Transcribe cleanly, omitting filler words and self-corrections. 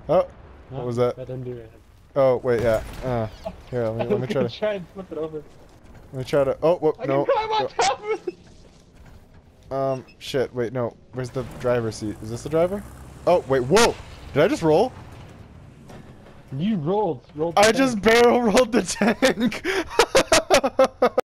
Oh, No, what was that? I didn't do it. Oh, wait, yeah. Here, let me try to. Try and flip it over. Let me try to. Oh, whoop, I no. can climb on top of it! Shit, wait, no. Where's the driver's seat? Is this the driver? Oh, wait, whoa! Did I just roll? You rolled. I just barrel rolled the tank!